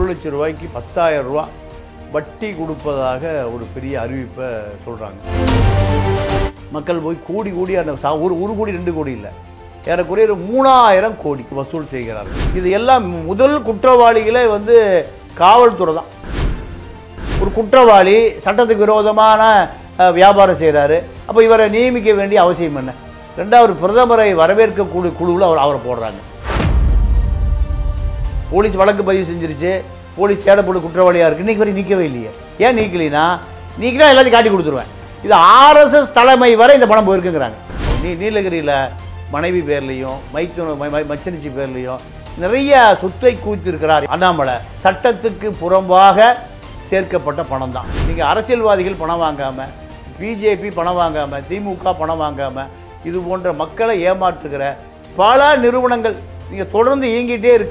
லட்சம் ரூபாய்க்கு 10,000 ரூபா வட்டி கொடுப்பதாக ஒரு பெரிய அறிவிப்பை சொல்கிறாங்க. மக்கள் போய் கூடி அந்த ஒரு கோடி 2 கோடி இல்லை, ஏறக்குறைய 3000 கோடி வசூல் செய்கிறார்கள். இது எல்லாம் முதல் குற்றவாளிகளே காவல்துறை தான். ஒரு குற்றவாளி சட்டத்துக்கு விரோதமான வியாபாரம் செய்கிறாரு, அப்போ இவரை நியமிக்க வேண்டிய அவசியம் என்ன? ரெண்டாவது, பிரதமரை வரவேற்கக்கூடிய குழுவில் அவரை போடுறாங்க. போலீஸ் வழக்கு பதிவு செஞ்சிருச்சு, போலீஸ் தேடப்படும் குற்றவாளியாக இருக்குது, இன்றைக்கி வரைக்கும் நீக்கவே இல்லையே. ஏன் நீக்கலைன்னா, நீக்கினா எல்லாத்தையும் காட்டி கொடுத்துருவேன். இது RSS தலைமை வரை இந்த பணம் போயிருக்குங்கிறாங்க. நீலகிரியில் மனைவி பேர்லேயும் மச்சனிச்சி பேர்லேயும் நிறைய சொத்தை குவித்திருக்கிறார் அண்ணாமலை. சட்டத்துக்கு புறம்பாக சேர்க்கப்பட்ட பணம் தான். நீங்கள் அரசியல்வாதிகள் பணம் வாங்காமல், பிஜேபி பணம் வாங்காமல், திமுக பணம் வாங்காமல், இது போன்ற மக்களை ஏமாற்றுகிற பல நிறுவனங்கள் நீங்கள் தொடர்ந்து இயங்கிட்டே இருக்கு.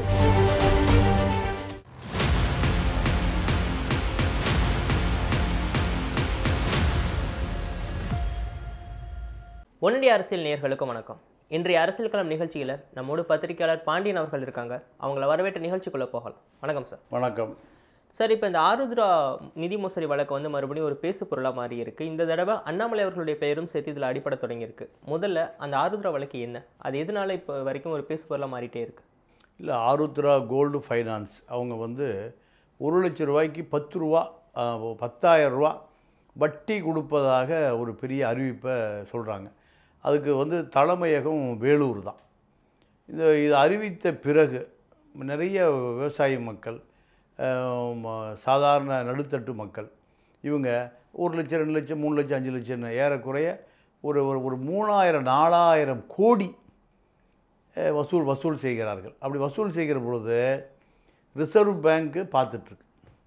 ஒன்னிண்டியா அரசியல் நேயர்களுக்கு வணக்கம். இன்றைய அரசியல் களம் நிகழ்ச்சியில் நம்மோடு பத்திரிகையாளர் பாண்டியன் அவர்கள் இருக்காங்க. அவங்கள வரவேற்ற நிகழ்ச்சிக்குள்ளே போகலாம். வணக்கம் சார். வணக்கம் சார். இப்போ இந்த ஆருத்ரா நிதி மோசடி வழக்கு மறுபடியும் ஒரு பேசு பொருளாக மாறி இருக்கு. இந்த தடவை அண்ணாமலை அவர்களுடைய பெயரும் சேர்த்து இதில் அடிப்பட தொடங்கியிருக்கு. முதல்ல அந்த ஆருத்ரா வழக்கு என்ன, அது எதனால இப்போ வரைக்கும் ஒரு பேசு பொருளாக மாறிட்டே இருக்கு? இல்லை, ஆருத்ரா கோல்டு ஃபைனான்ஸ் அவங்க 1 லட்சம் ரூபாய்க்கு 10,000 ரூபா வட்டி கொடுப்பதாக ஒரு பெரிய அறிவிப்பை சொல்கிறாங்க. அதுக்கு தலைமையகம் வேலூர் தான். இது அறிவித்த பிறகு நிறைய விவசாய மக்கள், சாதாரண நடுத்தட்டு மக்கள், இவங்க 1 லட்சம் 2 லட்சம் 3 லட்சம் 5 லட்சம்னு ஏறக்குறைய ஒரு 3000 4000 கோடி வசூல் செய்கிறார்கள். அப்படி வசூல் செய்கிற பொழுது ரிசர்வ் பேங்க்கு பார்த்துட்ருக்கு,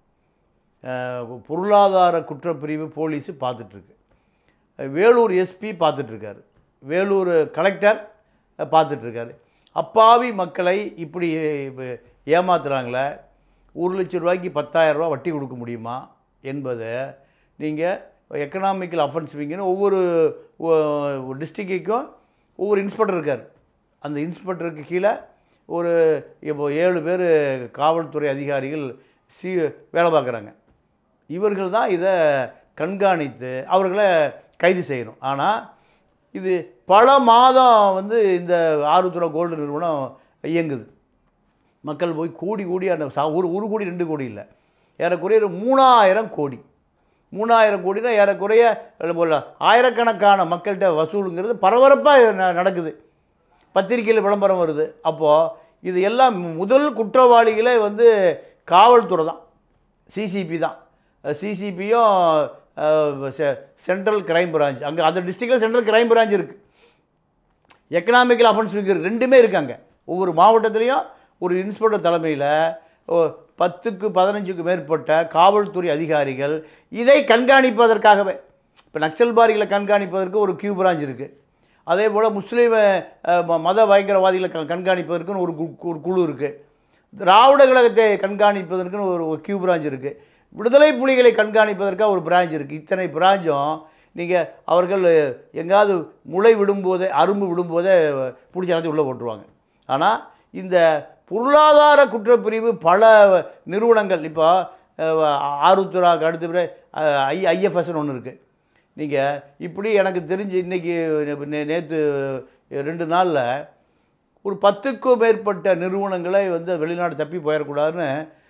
பொருளாதார குற்றப்பிரிவு போலீஸு பார்த்துட்ருக்கு, வேலூர் எஸ்பி பார்த்துட்ருக்காரு, வேலூர் கலெக்டர் பார்த்துட்ருக்காரு. அப்பாவி மக்களை இப்படி ஏமாத்துறாங்களே, 1 லட்சம் ரூபாய்க்கு 10,000 ரூபா வட்டி கொடுக்க முடியுமா என்பதை நீங்கள் எக்கனாமிக்கல் அஃபென்ஸ் விங்குன்னு ஒவ்வொரு டிஸ்ட்ரிக்ட்டுக்கும் ஒவ்வொரு இன்ஸ்பெக்டர் இருக்கார். அந்த இன்ஸ்பெக்டருக்கு கீழே இப்போ 7 பேர் காவல்துறை அதிகாரிகள் வேலை பார்க்குறாங்க. இவர்கள் தான் இதை கண்காணித்து அவர்களை கைது செய்யணும். ஆனால் இது பல மாதம் இந்த ஆருத்ரா கோல்டு நிறுவனம் இயங்குது. மக்கள் போய் கூடி அந்த ஒரு கோடி 2 கோடி இல்லை, ஏறக்குறைய 3000 கோடி. 3000 கோடினா ஏறக்குறைய ஆயிரக்கணக்கான மக்கள்கிட்ட வசூலுங்கிறது பரபரப்பாக நடக்குது. பத்திரிகையில் விளம்பரம் வருது. அப்போது இது எல்லாம் முதல் குற்றவாளிகளே காவல்துறை தான், சிசிபி தான். சிசிபியும் சென்ட்ரல் கிரைம் பிரான்ச், அங்கே அந்த டிஸ்ட்ரிக்டில் சென்ட்ரல் கிரைம் பிரான்ச் இருக்குது, எக்கனாமிக்கல் அஃபென்ஸ் விங் ரெண்டுமே இருக்காங்க. ஒவ்வொரு மாவட்டத்துலேயும் ஒரு இன்ஸ்பெக்டர் தலைமையில் 10க்கு 15க்கு மேற்பட்ட காவல்துறை அதிகாரிகள் இதை கண்காணிப்பதற்காகவே. இப்போ நக்சல்பாரிகளை கண்காணிப்பதற்கு ஒரு கியூ பிரான்ச் இருக்குது. அதே போல் முஸ்லீம் மத பயங்கரவாதிகளை கண்காணிப்பதற்குன்னு ஒரு குழு இருக்குது. திராவிட கழகத்தை கண்காணிப்பதற்குன்னு ஒரு கியூ பிரான்ச் இருக்குது. விடுதலை புலிகளை கண்காணிப்பதற்காக ஒரு பிரான்ச் இருக்குது. இத்தனை பிரான்ச்சும் நீங்கள் அவர்கள் எங்காவது முளை விடும்போதே, அரும்பு விடும்போதே பிடிச்சி அழைச்சி உள்ளே போட்டுருவாங்க. ஆனால் இந்த பொருளாதார குற்றப்பிரிவு பல நிறுவனங்கள், இப்போ ஆருத்ராக்கு அடுத்த IFSன்னு ஒன்று இருக்குது. நீங்கள் இப்படி எனக்கு தெரிஞ்சு இன்றைக்கி நேற்று 2 நாளில் ஒரு 10க்கும் மேற்பட்ட நிறுவனங்களை வெளிநாடு தப்பி போயிடக்கூடாதுன்னு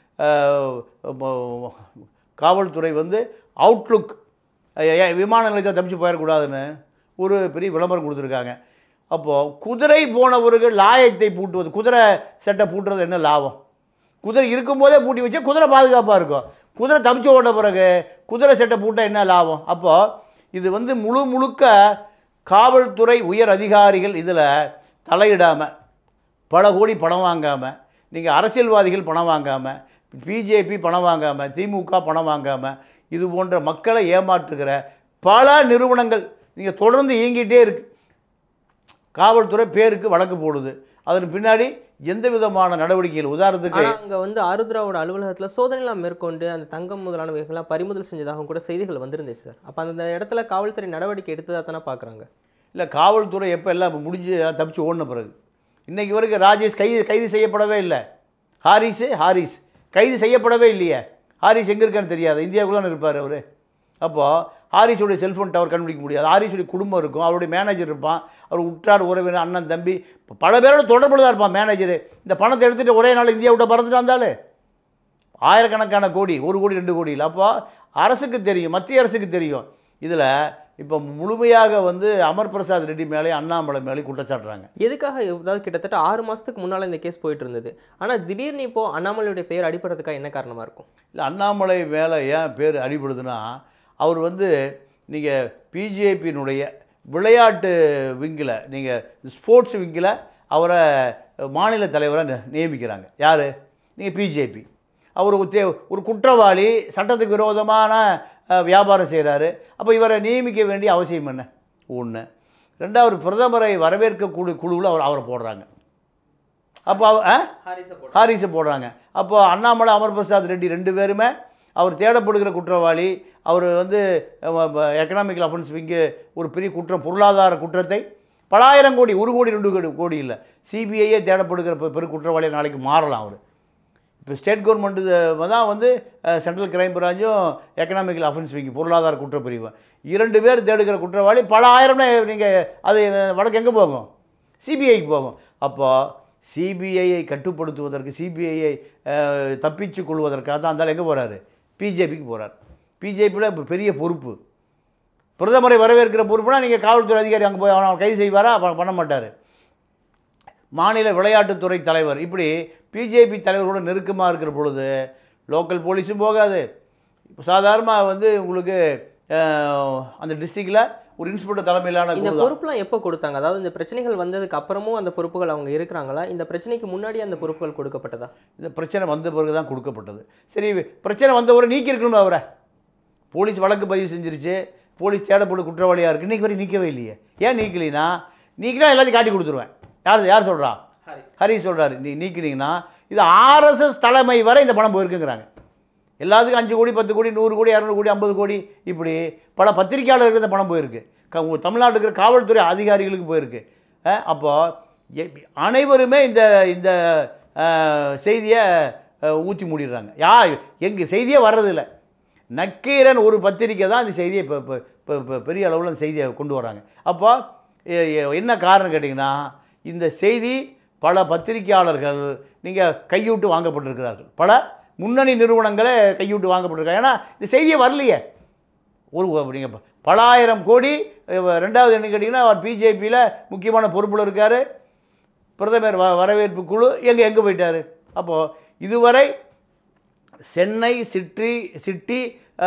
காவல்துறை அவுட்லுக் விமான நிலையத்தை தப்பிச்சு போயிடக்கூடாதுன்னு ஒரு பெரிய விளம்பரம் கொடுத்துருக்காங்க. அப்போது குதிரை போனவர்கள் லாயத்தை பூட்டுவது, குதிரை செட்டை பூட்டுறது என்ன லாபம்? குதிரை இருக்கும்போதே பூட்டி வச்சா குதிரை பாதுகாப்பாக இருக்கும். குதிரை தப்பிச்சு ஓட்ட பிறகு குதிரை செட்டை பூட்ட என்ன லாபம்? அப்போது இது முழுக்க காவல்துறை உயர் அதிகாரிகள் இதில் தலையிடாமல், பல கோடி பணம் வாங்காமல், நீங்கள் அரசியல்வாதிகள் பணம் வாங்காமல், பிஜேபி பணம் வாங்காமல், திமுக பணம் வாங்காமல், இது போன்ற மக்களை ஏமாற்றுகிற பல நிறுவனங்கள் நீங்கள் தொடர்ந்து இயங்கிட்டே இருக்கு. காவல்துறை பேருக்கு வழக்கு போடுது, அதன் பின்னாடி எந்த விதமான நடவடிக்கைகள், உதாரணத்துக்கு அங்கே ஆருத்ராவோட அலுவலகத்தில் சோதனைலாம் மேற்கொண்டு அந்த தங்கம் முதலானவைகள்லாம் பறிமுதல் செஞ்சதாகவும் கூட செய்திகள் வந்துருந்துச்சு சார். அப்போ அந்த இடத்துல காவல்துறை நடவடிக்கை எடுத்ததாக தானே பார்க்குறாங்க. இல்லை, காவல்துறை எப்போ எல்லாம் முடிஞ்சு தப்பிச்சு ஓடின பிறகு இன்றைக்கி வரைக்கும் ராஜேஷ் கைது செய்யப்படவே இல்லை. ஹாரிஸ் கைது செய்யப்படவே இல்லையே. ஹாரிஸ் எங்கே இருக்கான்னு தெரியாது, இந்தியாவுக்குள்ளே இருப்பார் அவர். அப்போது ஹாரிஸுடைய செல்ஃபோன் டவர் கண்டுபிடிக்க முடியாது. ஹாரிஸுடைய குடும்பம் இருக்கும், அவருடைய மேனேஜர் இருப்பான், அவர் உற்றார் உறவினர் அண்ணன் தம்பி பல பேரோட தொடர்பில் தான் இருப்பான் மேனேஜரு. இந்த பணத்தை எடுத்துகிட்டு ஒரே நாள் இந்தியா விட்ட பறந்துட்டு வந்தாலும் ஆயிரக்கணக்கான கோடி, 1 கோடி 2 கோடி இல்லை. அப்போ அரசுக்கு தெரியும், மத்திய அரசுக்கு தெரியும். இதில் இப்போ முழுமையாக அமர் பிரசாத் ரெட்டி மேலே அண்ணாமலை மேலே குற்றச்சாட்டுறாங்க. எதுக்காக ஏதாவது கிட்டத்தட்ட 6 மாதத்துக்கு முன்னால் இந்த கேஸ் போயிட்டு இருந்தது, ஆனால் திடீர்னு இப்போது அண்ணாமலையுடைய பெயர் அடிபடுறதுக்காக என்ன காரணமாக இருக்கும்? இல்லை, அண்ணாமலை மேலே ஏன் பேர் அடிபடுதுன்னா, அவர் நீங்கள் பிஜேபியினுடைய விளையாட்டு விங்கில், நீங்கள் ஸ்போர்ட்ஸ் விங்கில் அவரை மாநில தலைவராக நியமிக்கிறாங்க. யார்? நீங்கள் பிஜேபி. அவர் ஒரு குற்றவாளி, சட்டத்துக்கு விரோதமான வியாபாரம் செய்கிறாரு. அப்போ இவரை நியமிக்க வேண்டிய அவசியம் என்ன? ஒன்று. ரெண்டாவது, பிரதமரை வரவேற்கக்கூடிய குழுவில் அவரை போடுறாங்க. அப்போ ஹாரிஸை போடுறாங்க. அப்போ அண்ணாமலை அமர் பிரசாத் ரெட்டி 2 பேருமே அவர் தேடப்படுகிற குற்றவாளி. அவர் எக்கனாமிக்கல் அஃபென்ஸ் விங்கு ஒரு பெரிய குற்றம், பொருளாதார குற்றத்தை பல ஆயிரம் கோடி, 1 கோடி 2 கோடி இல்லை, சிபிஐயே தேடப்படுகிற பெரு குற்றவாளியை நாளைக்கு மாறலாம் அவர். இப்போ ஸ்டேட் கவர்மெண்ட்டு தான் சென்ட்ரல் கிரைம் பிரான்ச்சும் எக்கனாமிக்கல் அஃபென்ஸ் விங்கு பொருளாதார குற்றப்பிரிவு 2 பேர் தேடுகிற குற்றவாளி பல ஆயிரம்னா நீங்கள் அது வழக்கு எங்கே போகும்? சிபிஐக்கு போகும். அப்போது சிபிஐயை கட்டுப்படுத்துவதற்கு, சிபிஐயை தப்பிச்சு கொள்வதற்காக தான் அந்த எங்கே போகிறாரு? பிஜேபிக்கு போகிறார். பிஜேபியில் இப்போ பெரிய பொறுப்பு, பிரதமரை வரவேற்கிற பொறுப்புனா நீங்கள் காவல்துறை அதிகாரி அங்கே போய் அவனை கைது செய்வாரா? பண்ண மாட்டார். மாநில விளையாட்டுத்துறை தலைவர், இப்படி பிஜேபி தலைவர்களோட நெருக்கமாக இருக்கிற பொழுது லோக்கல் போலீஸும் போகாது. இப்போ சாதாரணமாக உங்களுக்கு அந்த டிஸ்ட்ரிக்டில் ஒரு இன்ஸ்பெக்டர் தலைமையிலான இந்த பொறுப்புலாம் எப்போ கொடுத்தாங்க? அதாவது இந்த பிரச்சனைகள் வந்ததுக்கு அப்புறமும் அந்த பொறுப்புகள் அவங்க இருக்கிறாங்களா? இந்த பிரச்சனைக்கு முன்னாடி அந்த பொறுப்புகள் கொடுக்கப்பட்டதா? இந்த பிரச்சனை வந்த பிறகு தான் கொடுக்கப்பட்டது. சரி, பிரச்சனை வந்தவரை நீக்கி இருக்கணும். அவரை போலீஸ் வழக்கு பதிவு செஞ்சிருச்சு, போலீஸ் தேடப்படும் குற்றவாளியாக இருக்குது, இன்றைக்கி வரை நீக்கவே இல்லையே. ஏன் நீக்கலினா? நீக்கினா எல்லாத்தையும் காட்டி கொடுத்துருவேன். யார் சொல்கிறா? ஹரிஸ் சொல்கிறாரு. நீக்கினீங்கன்னா இது ஆர்எஸ்எஸ் தலைமை வரை இந்த பணம் போயிருக்குங்கிறாங்க. எல்லாத்துக்கும் 5 கோடி 10 கோடி 100 கோடி 200 கோடி 50 கோடி இப்படி பல பத்திரிகையாளர்களுக்கு இந்த பணம் போயிருக்கு. தமிழ்நாட்டுக்கு இருக்கிற காவல்துறை அதிகாரிகளுக்கு போயிருக்கு. அப்போது அனைவருமே இந்த இந்த செய்தியை ஊற்றி மூடிடுறாங்க. எங்கள் செய்தியே வர்றதில்லை. நக்கீரன் ஒரு பத்திரிக்கை தான் இந்த செய்தியை இப்போ பெரிய அளவில் அந்த செய்தியை கொண்டு வராங்க. அப்போ என்ன காரணம் கேட்டிங்கன்னா, இந்த செய்தி பல பத்திரிகையாளர்கள் நீங்கள் கையூட்டு வாங்கப்பட்டிருக்கிறார்கள், பல முன்னணி நிறுவனங்களே கையூட்டு வாங்கப்பட்டிருக்காங்க. ஏன்னா இந்த செய்தியை வரலையே. நீங்கள் பல ஆயிரம் கோடி. ரெண்டாவது என்ன கேட்டிங்கன்னா, அவர் பிஜேபியில் முக்கியமான பொறுப்பில் இருக்கார். பிரதமர் வரவேற்பு குழு எங்கே போயிட்டார்? அப்போது இதுவரை சென்னை சிட்டி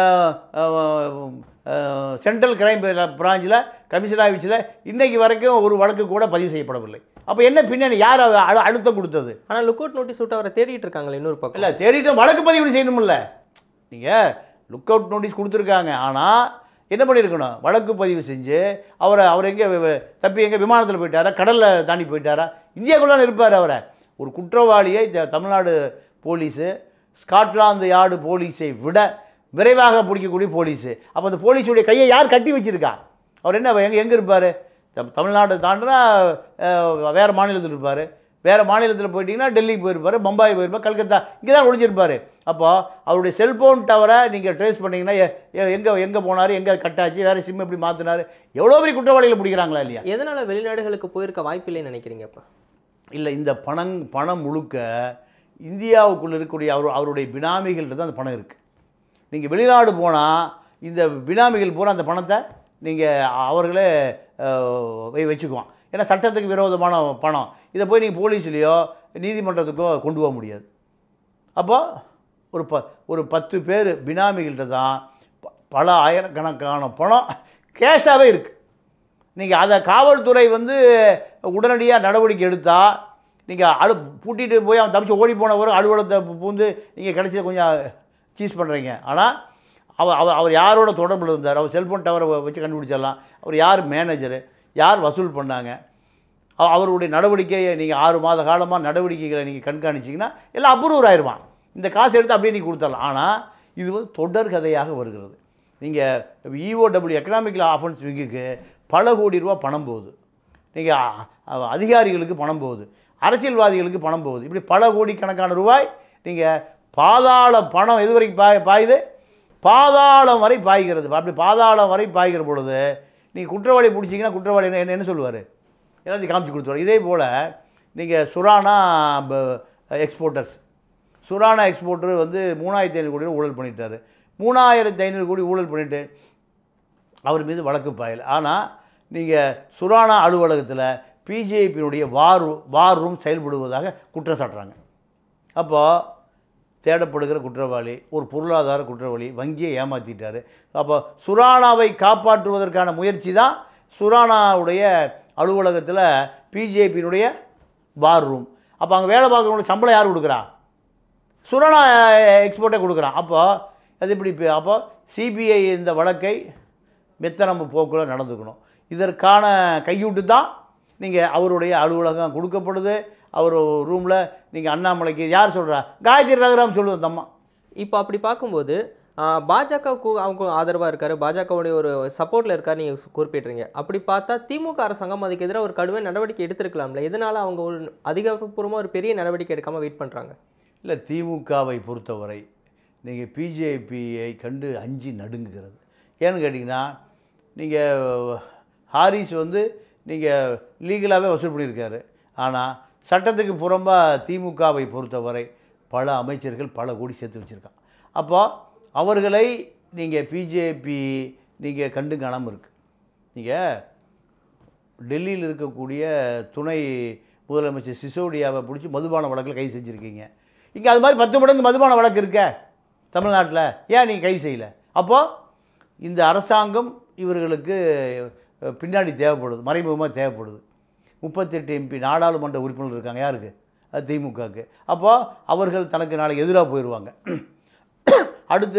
சென்ட்ரல் கிரைம் பிரான்ச்சில் கமிஷன் ஆஃபீஸில் இன்றைக்கு வரைக்கும் ஒரு வழக்கு கூட பதிவு செய்யப்படவில்லை. அப்போ என்ன பின்னணி? யார் அழுத்தம் கொடுத்தது? ஆனால் லுக் அவுட் நோட்டீஸ் விட்டு அவரை தேடிட்டு இருக்காங்களே இன்னொரு பக்கம். இல்லை, தேடிட்டு வழக்கு பதிவு செய்யணும்ல. நீங்கள் லுக் அவுட் நோட்டீஸ் கொடுத்துருக்காங்க, ஆனால் என்ன பண்ணியிருக்கணும்? வழக்கு பதிவு செஞ்சு அவர் எங்கே எங்கே விமானத்தில் போயிட்டாரா, கடலில் தாண்டி போயிட்டாரா? இந்தியாவுக்குள்ளான இருப்பார். அவரை ஒரு குற்றவாளியை தமிழ்நாடு போலீஸு ஸ்காட்லாந்து யார்டு போலீஸை விட விரைவாக பிடிக்கக்கூடிய போலீஸு. அப்போ அந்த போலீஸுடைய கையை யார் கட்டி வச்சுருக்கா? அவர் என்ன எங்கே இருப்பார்? தமிழ்நாட்டை தாண்டினா வேறு மாநிலத்தில் இருப்பார். வேறு மாநிலத்தில் போயிட்டீங்கன்னா டெல்லிக்கு போயிருப்பார், பம்பாய் போயிருப்பார், கல்கத்தா, இங்கே தான் ஒழிஞ்சிருப்பார். அப்போது அவருடைய செல்ஃபோன் டவரை நீங்கள் ட்ரேஸ் பண்ணிங்கன்னா எங்கே போனார், எங்கே கட்டாச்சு, வேறு சிம் எப்படி மாற்றினார், எவ்வளோ பெரிய குற்றவாளிகளை பிடிக்கிறாங்களா இல்லையா? எதனால் வெளிநாடுகளுக்கு போயிருக்க வாய்ப்பில்லைன்னு நினைக்கிறீங்க? அப்போ இல்லை, இந்த பணம் முழுக்க இந்தியாவுக்குள்ளே இருக்கக்கூடிய அவருடைய பினாமிகள்கிட்ட தான் அந்த பணம் இருக்குது. நீங்கள் வெளிநாடு போனால் இந்த பினாமிகள் பூரா அந்த பணத்தை நீங்கள் அவர்களே வச்சுக்குவான். ஏன்னா சட்டத்துக்கு விரோதமான பணம். இதை போய் நீங்கள் போலீஸ்லேயோ நீதிமன்றத்துக்கோ கொண்டு போக முடியாது. அப்போது ஒரு 10 பேர் பினாமிகள்கிட்ட தான் பல ஆயிரக்கணக்கான பணம் கேஷாகவே இருக்குது. நீங்கள் அதை காவல்துறை உடனடியாக நடவடிக்கை எடுத்தால், நீங்கள் பூட்டிகிட்டு போய் அவன் தப்பிச்சு ஓடி போனவர் அலுவலகத்தை பூந்து நீங்கள் கடைசியில் கொஞ்சம் சீஸ் பண்ணுறீங்க. ஆனால் அவர் யாரோட தொடர்பில் இருந்தார்? அவர் செல்ஃபோன் டவரை வச்சு கண்டுபிடிச்சிடலாம். அவர் யார் மேனேஜரு, யார் வசூல் பண்ணாங்க, அவருடைய நடவடிக்கையை நீங்கள் 6 மாத காலமாக நடவடிக்கைகளை நீங்கள் கண்காணிச்சிங்கன்னா எல்லாம் அப்ரூவ் ஆயிடுவான். இந்த காசு எடுத்து அப்படியே நீங்கள் கொடுத்துடலாம். ஆனால் இது தொடர் கதையாக வருகிறது. நீங்கள் இஓடபிள்யூ எக்கனாமிக்கல் அஃபென்ஸ் விங்குக்கு பல கோடி ரூபா பணம் போகுது, நீங்கள் அதிகாரிகளுக்கு பணம் போகுது, அரசியல்வாதிகளுக்கு பணம் போகுது. இப்படி பல கோடி கணக்கான ரூபாய் நீங்கள் பாதாள பணம் எது வரைக்கும் பாயுது? பாதாளம் வரை பாய்கிறது. அப்படி பாதாளம் வரை பாய்கிற பொழுது நீங்கள் குற்றவாளி பிடிச்சிங்கன்னா குற்றவாளி என்ன சொல்லுவார்? எல்லாத்தையும் காமிச்சு கொடுத்துருவார். இதே போல் நீங்கள் சுரானா எக்ஸ்போர்ட்டர்ஸ், சுரானா எக்ஸ்போர்ட்டர் வந்து 3500 கோடி ஊழல் பண்ணிட்டார். 3500 கோடி ஊழல் பண்ணிவிட்டு அவர் மீது வழக்கு பாயலை. ஆனால் நீங்கள் சுரானா அலுவலகத்தில் பிஜேபியினுடைய வார் ரூம் செயல்படுவதாக குற்றம் சாட்டுறாங்க. அப்போது தேடப்படுகிற குற்றவாளி ஒரு பொருளாதார குற்றவாளி, வங்கியை ஏமாற்றிட்டார். அப்போ சுரானாவை காப்பாற்றுவதற்கான முயற்சி தான் சுரானாவுடைய அலுவலகத்தில் பிஜேபியினுடைய வார் ரூம். அப்போ அங்கே வேலை பார்க்குறவங்களுக்கு சம்பளம் யார் கொடுக்குறா? சுரானா எக்ஸ்போர்ட்டே கொடுக்குறான். அப்போது அது இப்படி அப்போ சிபிஐ இந்த வழக்கை மெத்தனம்பு போக்குள்ள நடந்துக்கணும். இதற்கான கையூட்டு தான் நீங்கள் அவருடைய அலுவலகம் கொடுக்கப்படுது. அவர் ரூமில் நீங்கள் அண்ணாமலைக்கு யார் சொல்கிறா? காயத்ரி ரகுராம் சொல்லுவோம் தம்மா. இப்போ அப்படி பார்க்கும்போது பாஜகவுக்கு அவங்க ஆதரவாக இருக்கார், பாஜகவுடைய ஒரு சப்போர்ட்டில் இருக்கார் நீங்கள் குறிப்பிட்றீங்க. அப்படி பார்த்தா திமுக அரசாங்கம் அதுக்கு எதிராக ஒரு கடுமையான நடவடிக்கை எடுத்திருக்கலாம்ல. எதனால் அவங்க ஒரு அதிகாரப்பூர்வமாக ஒரு பெரிய நடவடிக்கை எடுக்காமல் வெயிட் பண்ணுறாங்க? இல்லை, திமுகவை பொறுத்தவரை நீங்கள் பிஜேபியை கண்டு அஞ்சி நடுங்குகிறது. ஏன்னு கேட்டிங்கன்னா, நீங்கள் ஹாரிஸ் வந்து நீங்கள் லீகலாகவே வசூல் பண்ணியிருக்காரு. ஆனால் சட்டத்துக்கு புறம்பாக திமுகவை பொறுத்தவரை பல அமைச்சர்கள் பல கோடி சேர்த்து வச்சுருக்கான். அப்போது அவர்களை நீங்கள் பிஜேபி நீங்கள் கண்டு காணாமல் இருக்குது. நீங்கள் டெல்லியில் இருக்கக்கூடிய துணை முதலமைச்சர் சிசோடியாவை பிடிச்சி மதுபான வழக்கில் கைது செஞ்சுருக்கீங்க. இங்கே அது மாதிரி 10 மடங்கு மதுபான வழக்கு இருக்க தமிழ்நாட்டில், ஏன் நீங்கள் கைது செய்யலை? அப்போது இந்த அரசாங்கம் இவர்களுக்கு பின்னாடி தேவைப்படுது, மறைமுகமாக தேவைப்படுது. 38 எம்பி நாடாளுமன்ற உறுப்பினர்கள் இருக்காங்க. யாருக்கு? அது திமுகவுக்கு. அப்போது அவர்கள் தனக்கு நாளைக்கு எதிராக போயிடுவாங்க. அடுத்து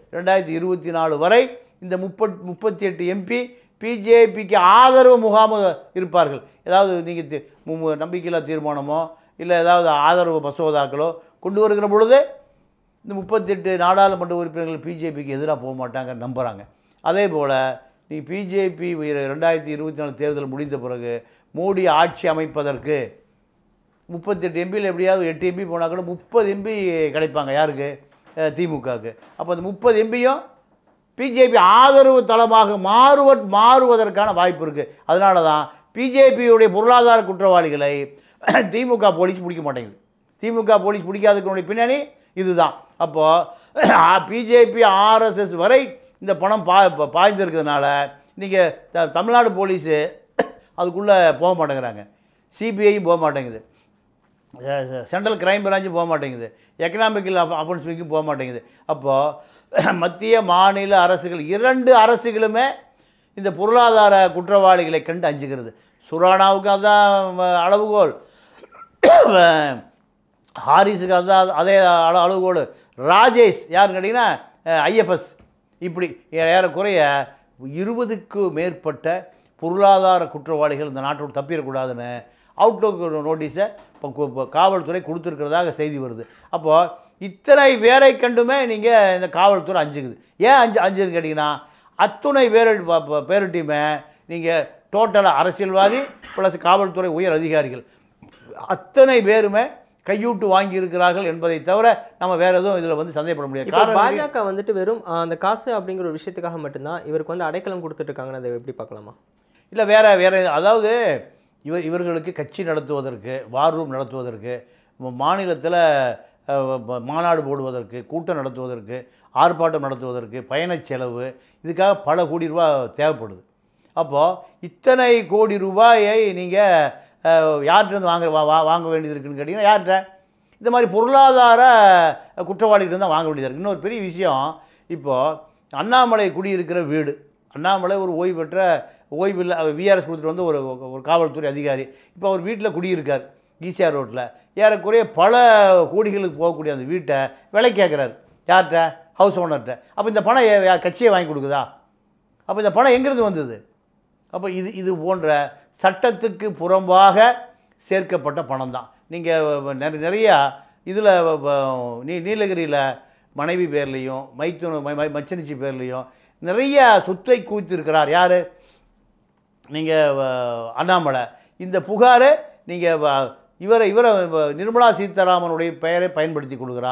2024 வரை இந்த 38 எம்பி பிஜேபிக்கு ஆதரவு முகாம் இருப்பார்கள். ஏதாவது நீங்கள் நம்பிக்கையில்லா தீர்மானமோ இல்லை ஏதாவது ஆதரவு மசோதாக்களோ கொண்டு வருகிற பொழுது இந்த 38 நாடாளுமன்ற உறுப்பினர்கள் பிஜேபிக்கு எதிராக போக மாட்டாங்க நம்புகிறாங்க. அதே போல் நீங்கள் பிஜேபி 2024 தேர்தல் முடிந்த பிறகு மோடி ஆட்சி அமைப்பதற்கு 38 எம்பியில் எப்படியாவது 8 எம்பி போனால் கூட 30 எம்பி கிடைப்பாங்க. யாருக்கு? திமுகவுக்கு. அப்போ அந்த 30 எம்பியும் பிஜேபி ஆதரவு தளமாக மாறுவதற்கான வாய்ப்பு இருக்குது. அதனால தான் பிஜேபியுடைய பொருளாதார குற்றவாளிகளை திமுக போலீஸ் பிடிக்க மாட்டேங்குது. திமுக போலீஸ் பிடிக்காததுக்கு பின்னணி இதுதான். அப்போது பிஜேபி ஆர்எஸ்எஸ் வரை இந்த பணம் பாய்ந்திருக்கிறதுனால நீங்கள் தமிழ்நாடு போலீஸு அதுக்குள்ளே போக மாட்டேங்கிறாங்க. சிபிஐயும் போக மாட்டேங்குது, சென்ட்ரல் கிரைம் பிரான்ச்சும் போக மாட்டேங்குது, எக்கனாமிக்கல் அஃபென்ஸ் விங்கும் போக மாட்டேங்குது. அப்போது மத்திய மாநில அரசுகள் 2 அரசுகளுமே இந்த பொருளாதார குற்றவாளிகளை கண்டு அஞ்சுகிறது. சுரானாவுக்கு அதுதான் அளவுகோல், ஹாரிஸுக்கு அதுதான் அதே அளவுகோல், ராஜேஷ் யாருன்னு கேட்டிங்கன்னா ஐஎஃப்எஸ். இப்படி ஏறக்குறைய 20க்கு மேற்பட்ட பொருளாதார குற்றவாளிகள் இந்த நாட்டோடு தப்பிடக்கூடாதுன்னு அவுட்லுக் நோட்டீஸை இப்போ காவல்துறை கொடுத்துருக்கிறதாக செய்தி வருது. அப்போது இத்தனை பேரை கண்டுமே நீங்கள் இந்த காவல்துறை அஞ்சுக்குது. ஏன் அஞ்சுன்னு கேட்டிங்கன்னா, அத்துணை பேருட்டையுமே நீங்கள் டோட்டலாக அரசியல்வாதி ப்ளஸ் காவல்துறை உயர் அதிகாரிகள் அத்தனை பேருமே கையூட்டு வாங்கியிருக்கிறார்கள் என்பதை தவிர நம்ம வேறு எதுவும் இதில் வந்து சந்தேகப்பட முடியாது. பாஜக வந்துட்டு வெறும் அந்த காசு அப்படிங்கிற ஒரு விஷயத்துக்காக மட்டும்தான் இவருக்கு வந்து அடைக்கலம் கொடுத்துட்ருக்காங்கன்னு அதை எப்படி பார்க்கலாமா? இல்லை, வேறு அதாவது இவர்களுக்கு கட்சி நடத்துவதற்கு, வார் ரூம் நடத்துவதற்கு, மாநிலத்தில் மாநாடு போடுவதற்கு, கூட்டம் நடத்துவதற்கு, ஆர்ப்பாட்டம் நடத்துவதற்கு, பயணச் செலவு, இதுக்காக பல கோடி ரூபா தேவைப்படுது. அப்போது இத்தனை கோடி ரூபாயை நீங்கள் யார்கிட்ட வாங்க வேண்டியது இருக்குதுன்னு கேட்டிங்கன்னா, யார்கிட்ட? இந்த மாதிரி பொருளாதார குற்றவாளிகிட்ட தான் வாங்க வேண்டியது இருக்குது. இன்னொரு பெரிய விஷயம், இப்போது அண்ணாமலை குடியிருக்கிற வீடு, அண்ணாமலை ஒரு ஓய்வில் விஆர்எஸ் கொடுத்துட்டு வந்து ஒரு காவல்துறை அதிகாரி. இப்போ அவர் வீட்டில் குடியிருக்கார் ஈசிஆர் ரோட்டில். ஏறக்குறைய பல கோடிகளுக்கு போகக்கூடிய அந்த வீட்டை விலை கேட்குறாரு. யார்கிட்ட? ஹவுஸ் ஓனர்கிட்ட. அப்போ இந்த பணம் கட்சியை வாங்கி கொடுக்குதா? அப்போ இந்த பணம் எங்கேருந்து வந்தது? அப்போ இது போன்ற சட்டத்துக்கு புறம்பாக சேர்க்கப்பட்ட பணம் தான். நீங்கள் நிறையா இதில் நீலகிரியில் மனைவி பேர்லேயும் மச்சனிச்சி பேர்லேயும் நிறைய சொத்தை குவித்திருக்கிறார். யார்? நீங்கள் அண்ணாமலை. இந்த புகார் நீங்கள் இவரை நிர்மலா சீதாராமனுடைய பெயரை பயன்படுத்தி கொடுக்குறார்.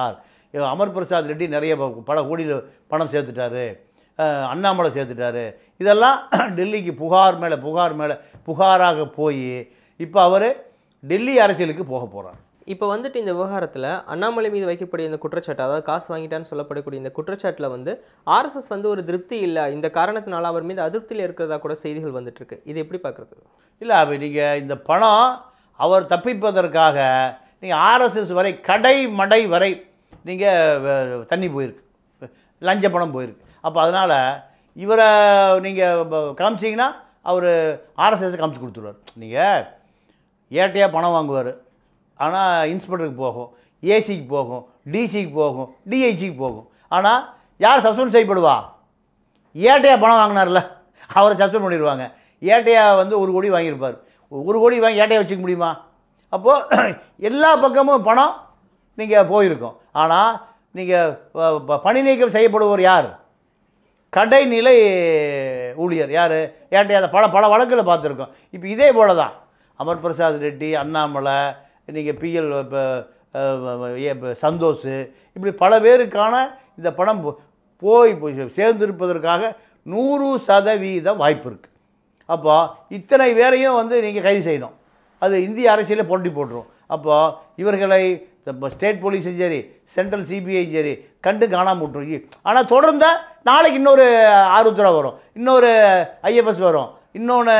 அமர் பிரசாத் ரெட்டி நிறைய பல கோடியில் பணம் சேர்த்துட்டாரு, அண்ணாமலை சேர்த்துட்டாரு. இதெல்லாம் டெல்லிக்கு புகாராக போய் இப்போ அவர் டெல்லி அரசியலுக்கு போக போகிறார். இப்போ வந்துட்டு இந்த விவகாரத்தில் அண்ணாமலை மீது வைக்கக்கூடிய இந்த குற்றச்சாட்டு, அதாவது காசு வாங்கிட்டான்னு சொல்லப்படக்கூடிய இந்த குற்றச்சாட்டில் வந்து ஆர்எஸ்எஸ் வந்து ஒரு திருப்தி இல்லை, இந்த காரணத்தினால அவர் மீது அதிருப்தியில் இருக்கிறதா கூட செய்திகள் வந்துட்டு இருக்கு. இது எப்படி பார்க்குறது? இல்லை, அப்போ நீங்கள் இந்த பணம் அவர் தப்பிப்பதற்காக நீங்கள் ஆர்எஸ்எஸ் வரை மடை வரை நீங்கள் தண்ணி போயிருக்கு, லஞ்ச பணம் போயிருக்கு. அப்போ அதனால் இவரை நீங்கள் காமிச்சிங்கன்னா அவர் ஆர்எஸ்எஸ் காமிச்சு கொடுத்துருவார். நீங்கள் ஏட்டையாக பணம் வாங்குவார், ஆனால் இன்ஸ்பெக்டருக்கு போகும், ஏசிக்கு போகும், டிசிக்கு போகும், டிஐஜிக்கு போகும். ஆனால் யார் சஸ்பெண்ட் செய்யப்படுவா? ஏட்டையாக பணம் வாங்கினார்ல அவரை சஸ்பெண்ட் பண்ணிடுவாங்க. ஏட்டையாக வந்து 1 கோடி வாங்கியிருப்பார், 1 கோடி வாங்கி ஏட்டையாக வச்சுக்க முடியுமா? அப்போது எல்லா பக்கமும் பணம் நீங்கள் போயிருக்கும். ஆனால் நீங்கள் பணி நீக்கம் செய்யப்படுவோர் யார்? கடைநிலை ஊழியர். யார்? ஏட்டையாக பல வழக்கில் பார்த்துருக்கோம். இப்போ இதே போல தான் அமர் பிரசாத் ரெட்டி, அண்ணாமலை, நீங்கள் பிஎல் சந்தோஷ், இப்படி பல பேருக்கான இந்த பணம் போய் சேர்ந்திருப்பதற்காக 100% வாய்ப்பு இருக்குது. அப்போ இத்தனை பேரையும் வந்து நீங்கள் கைது செய்யணும். அது இந்திய அரசியலில் போட்டி போட்டுரும். அப்போது இவர்களை ஸ்டேட் போலீஸும் சரி, சென்ட்ரல் சிபிஐயும் சரி கண்டு காணாமல் விட்டுரும். ஆனால் தொடர்ந்து நாளைக்கு இன்னொரு ஆருத்ரா வரும், இன்னொரு ஐஎஃப்எஸ் வரும், இன்னொன்று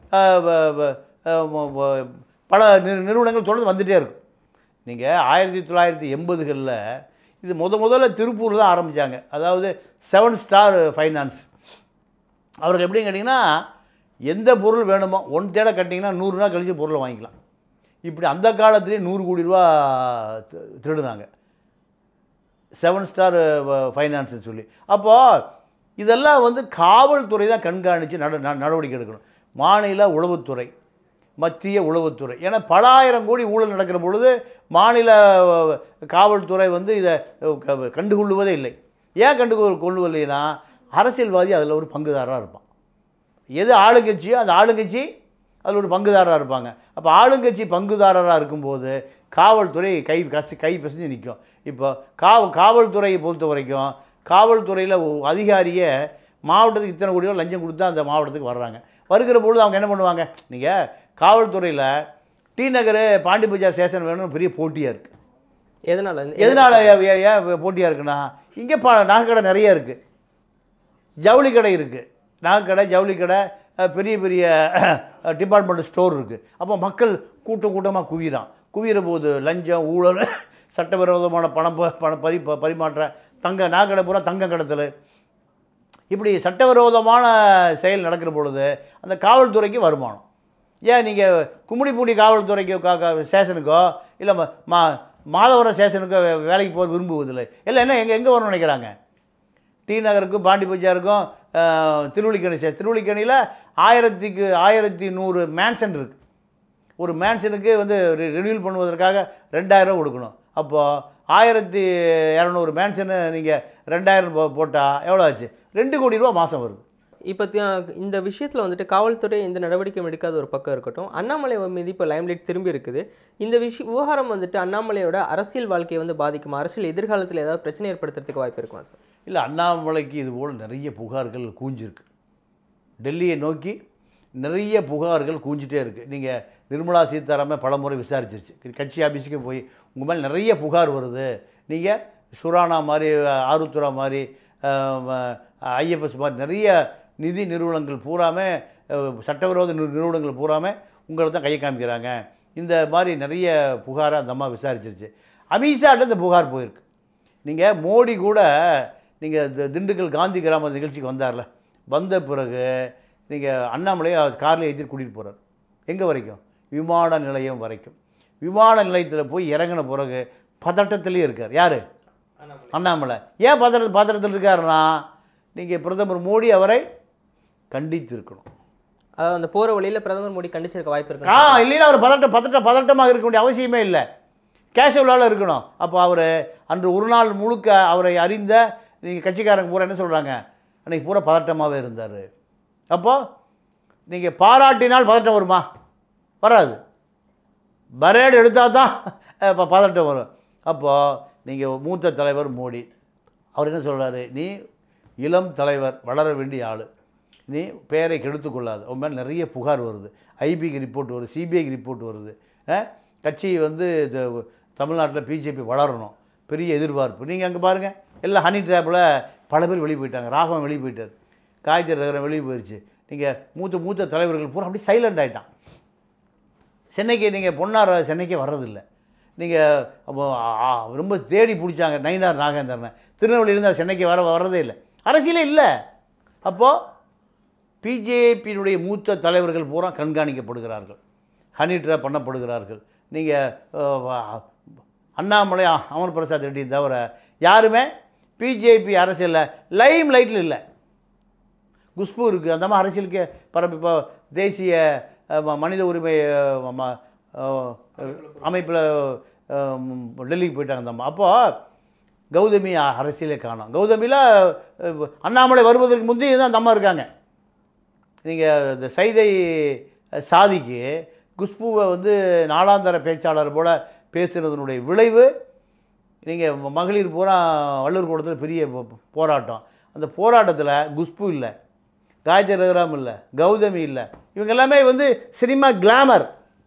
பல நிறுவனங்கள் தொடர்ந்து வந்துகிட்டே இருக்கும். நீங்கள் 1980களில் இது முதல்ல திருப்பூர் தான் ஆரம்பித்தாங்க. அதாவது 7 ஸ்டார் ஃபைனான்ஸ். அவர்கள் எப்படின்னு கேட்டிங்கன்னா, எந்த பொருள் வேணுமோ 1 தேட கட்டிங்கன்னா 100 நாள் கழித்து பொருளை வாங்கிக்கலாம். இப்படி அந்த காலத்துலேயே 100 கோடி ரூபா திருடுனாங்க, 7 ஸ்டார் ஃபைனான்ஸ்னு சொல்லி. அப்போது இதெல்லாம் வந்து காவல்துறை தான் கண்காணித்து நடவடிக்கை எடுக்கணும். மாநில உளவுத்துறை, மத்திய உளவுத்துறை, ஏன்னா பல ஆயிரம் கோடி ஊழல் நடக்கிற பொழுது மாநில காவல்துறை வந்து இதை கண்டுகொள்வதே இல்லை. ஏன் கொள்வதில்லைன்னா, அரசியல்வாதி அதில் ஒரு பங்குதாரராக இருப்பான். எது ஆளுங்கட்சியோ அந்த ஆளுங்கட்சி அதில் ஒரு பங்குதாரராக இருப்பாங்க. அப்போ ஆளுங்கட்சி பங்குதாரராக இருக்கும்போது காவல்துறை கை பிசைஞ்சு நிற்கும். இப்போ காவல்துறையை பொறுத்த வரைக்கும் காவல்துறையில் அதிகாரியை மாவட்டத்துக்கு இத்தனை கோடி ரூபா லஞ்சம் கொடுத்தா அந்த மாவட்டத்துக்கு வர்றாங்க. வருகிற பொழுது அவங்க என்ன பண்ணுவாங்க? நீங்கள் காவல்துறையில் டி நகர் பாண்டி பஜார் ஸ்டேஷன் வேணும்னு பெரிய போட்டியாக இருக்குது. எதனால் ஏன் போட்டியாக இருக்குன்னா, இங்கே நகைக்கடை நிறைய இருக்குது, ஜவுளி கடை இருக்குது, நகைக்கடை, ஜவுளி கடை, பெரிய பெரிய டிபார்ட்மெண்ட் ஸ்டோர் இருக்குது. அப்போ மக்கள் கூட்டமாக குவிகிற போது லஞ்சம், ஊழல், சட்டவிரோதமான பரிமாற்ற, நகைக்கடை பூரா தங்கம் கடத்தல், இப்படி சட்டவிரோதமான செயல் நடக்கிற பொழுது அந்த காவல்துறைக்கு வருமானம். ஏன் நீங்கள் கும்மிடிப்பூண்டி காவல்துறைக்கு ஸ்டேஷனுக்கோ இல்லை மாதவரம் ஸ்டேஷனுக்கோ வேலைக்கு போக விரும்புவதில்லை. எல்லாம் என்ன எங்கே வரணும்னு நினைக்கிறாங்க? டி நகருக்கும் பாண்டி பஜாருக்கும் திருவள்ளிக்கணி திருவள்ளிக்கணியில் 1100 மேன்ஷன் இருக்குது. ஒரு மேன்ஷனுக்கு வந்து ரினியூல் பண்ணுவதற்காக 2000 ரூபா கொடுக்கணும். அப்போது 1200 மேன்ஷனு நீங்கள் 2000 போட்டால் எவ்வளோ ஆச்சு? 2 கோடி ரூபா மாதம் வருது. இப்போ இந்த விஷயத்தில் வந்துட்டு காவல்துறை எந்த நடவடிக்கையும் எடுக்காத ஒரு பக்கம் இருக்கட்டும், அண்ணாமலை மீது இப்போ லைம்லைட் திரும்பி இருக்குது. இந்த விவகாரம் வந்துட்டு அண்ணாமலையோட அரசியல் வாழ்க்கையை வந்து பாதிக்குமா? அரசியல் எதிர்காலத்தில் ஏதாவது பிரச்சனை ஏற்படுத்துறதுக்கு வாய்ப்பு இருக்குமா சார்? இல்லை, அண்ணாமலைக்கு இதுபோல் நிறைய புகார்கள் கூஞ்சிருக்கு. டெல்லியை நோக்கி நிறைய புகார்கள் கூஞ்சிட்டே இருக்குது. நீங்கள் நிர்மலா சீதாராமன் பல முறை விசாரிச்சிருச்சு. கட்சி ஆஃபீஸுக்கு போய் உங்கள் மேலே நிறைய புகார் வருது, நீங்கள் சுரானா மாதிரி, ஆருத்ரா மாதிரி, ஐஎஃப்எஸ் மாதிரி நிறைய நிதி நிறுவனங்கள் பூராமே, சட்டவிரோத நிறுவனங்கள் பூராமே உங்களை தான் கையை காமிக்கிறாங்க, இந்த மாதிரி நிறைய புகாரை அந்த அம்மா விசாரிச்சிருச்சு. அமித்ஷாட்ட இந்த புகார் போயிருக்கு. நீங்கள் மோடி கூட நீங்கள் திண்டுக்கல் காந்தி கிராம நிகழ்ச்சிக்கு வந்தார்ல, வந்த பிறகு நீங்கள் அண்ணாமலையை காரில் ஏற்றிட்டு கூட்டிகிட்டு போகிறார். எங்கே வரைக்கும்? விமான நிலையம் வரைக்கும். விமான நிலையத்தில் போய் இறங்கின பிறகு பதட்டத்திலே இருக்கார். யார்? அண்ணாமலை. ஏன் பதட்டத்தில் இருக்காருன்னா, நீங்கள் பிரதமர் மோடி அவரை கண்டித்து இருக்கணும். அதாவது அந்த போகிற வழியில் பிரதமர் மோடி கண்டிச்சிருக்க வாய்ப்பு இருக்கு. இல்லைன்னா அவர் பதட்டமாக இருக்க வேண்டிய அவசியமே இல்லை, கேஷுவலாக இருக்கணும். அப்போ அவர் அன்று ஒரு நாள் முழுக்க அவரை அறிந்த நீங்கள் கட்சிக்காரங்க பூரா என்ன சொல்கிறாங்க, அன்றைக்கி பூரா பதட்டமாகவே இருந்தார். அப்போது நீங்கள் பாராட்டினால் பதட்டம் வருமா? வராது. பரேடு எடுத்தால் தான் பதட்டம் வரும். அப்போது நீங்கள் மூத்த தலைவர் மோடி, அவர் என்ன சொல்கிறாரு, நீ இளம் தலைவர், வளர வேண்டிய ஆள், நீ பெயரை கெடுத்து கொள்ளாது. அவன் மேலே நிறைய புகார் வருது, ஐபிக்கு ரிப்போர்ட் வருது, சிபிஐக்கு ரிப்போர்ட் வருது. கட்சி வந்து தமிழ்நாட்டில் பிஜேபி வளரணும், பெரிய எதிர்பார்ப்பு. நீங்கள் அங்கே பாருங்கள், எல்லாம் ஹனி ட்ராப்பில் பல பேர் வெளியே போயிட்டாங்க. ராகவன் வெளியே போயிட்டார், காய்ச்சல் ரகரம் வெளியே போயிடுச்சு. நீங்கள் மூத்த தலைவர்கள் பூரா அப்படி சைலண்ட் ஆகிட்டான். சென்னைக்கு நீங்கள் பொன்னார் சென்னைக்கே வர்றதில்லை. நீங்கள் ரொம்ப தேடி பிடிச்சாங்க நயினார் நாகேந்திரனை, திருநெல்வேலியிலேருந்து சென்னைக்கு வர்றதே இல்லை, அரசியலே இல்லை. அப்போது பிஜேபியினுடைய மூத்த தலைவர்கள் பூரா கண்காணிக்கப்படுகிறார்கள், ஹனி ட்ராப் பண்ணப்படுகிறார்கள். நீங்கள் அண்ணாமலை, அமர் பிரசாத் ரெட்டி தவிர யாருமே பிஜேபி அரசியலில் லைம் லைட்டில் இல்லை. குஷ்பு இருக்குது, அந்த மாதிரி அரசியலுக்கு இப்போ தேசிய மனித உரிமை அமைப்பில் டெல்லிக்கு போயிட்டாங்க அந்த அம்மா. அப்போது கௌதமி அரசியலே காணோம். கௌதமியில் அண்ணாமலை வருவதற்கு முந்தைய தான் அந்த அம்மா இருக்காங்க. நீங்கள் இந்த சைதை சாதிக்கு குஷ்புவை வந்து நாளாந்தர பேச்சாளர் போல் பேசுகிறதுனுடைய விளைவு, நீங்கள் மகளிர் பூரா வள்ளூர் கூடத்தில் பெரிய போராட்டம். அந்த போராட்டத்தில் குஷ்பு இல்லை, காயத்ரி ரகுராம் இல்லை, கௌதமி இல்லை, இவங்க எல்லாமே வந்து சினிமா கிளாமர்.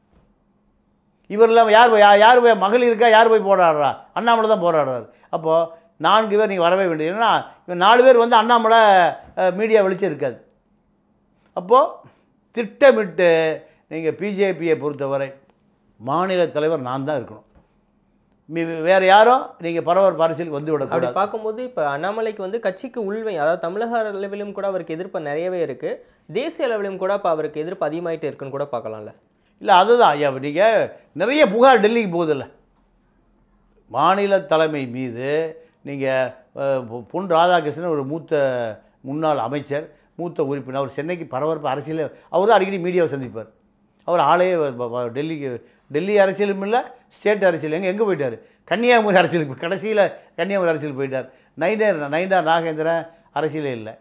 இவர் இல்லாமல் யார் போய் மகளிருக்கா, யார் போய் போராடுறா? அண்ணாமலை தான் போராடுறாரு. அப்போது 4 பேர் நீங்கள் வரவே வேண்டியது. ஏன்னா இவன் 4 பேர் வந்து அண்ணாமலை மீடியா வெளிச்சம் இருக்காது. அப்போது திட்டமிட்டு நீங்கள் பிஜேபியை பொறுத்தவரை மாநில தலைவர் நான் தான் இருக்கணும், வேறு யாரும் நீங்கள் பரபரப்பு அரசியலுக்கு வந்து விடக்கூடாது. அப்படி பார்க்கும்போது இப்போ அண்ணாமலைக்கு வந்து கட்சிக்கு உள்வை, அதாவது தமிழக அளவிலும் கூட அவருக்கு எதிர்ப்பு நிறையவே இருக்குது, தேசிய அளவிலும் கூட இப்போ அவருக்கு எதிர்ப்பு அதிகமாகிட்டே இருக்குன்னு கூட பார்க்கலாம்ல. இல்லை அதுதான் ஐயா, நீங்கள் நிறைய புகார் டெல்லிக்கு போகுதில்ல, மாநில தலைமை மீது. நீங்கள் பொன் ராதாகிருஷ்ணன் ஒரு மூத்த முன்னாள் அமைச்சர், மூத்த உறுப்பினர், அவர் சென்னைக்கு பரபரப்பு அரசியல், அவர் தான் அடிக்கடி மீடியாவை சந்திப்பார். அவர் ஆளையே டெல்லி அரசியலும் இல்லை, ஸ்டேட் அரசியல் எங்கே போயிட்டார், கன்னியாகுமரி அரசியலுக்கு கடைசியில் கன்னியாகுமரி அரசியல் போயிட்டார். நயினார் நாகேந்திரன் அரசியலே இல்லை.